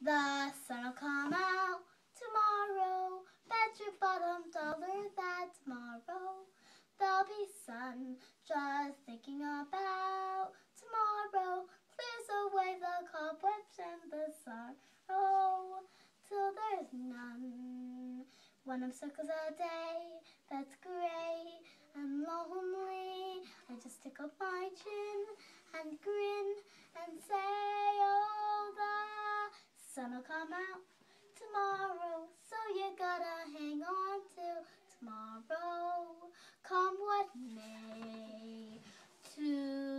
The sun'll come out tomorrow. Bet your bottom dollar that tomorrow there'll be sun. Just thinking about tomorrow clears away the cobwebs and the sorrow till there's none. 1 circles a day, that's grey and lonely. I just stick up my chin and grin and say, oh, the sun'll come out tomorrow, so you gotta hang on till tomorrow, come what may. To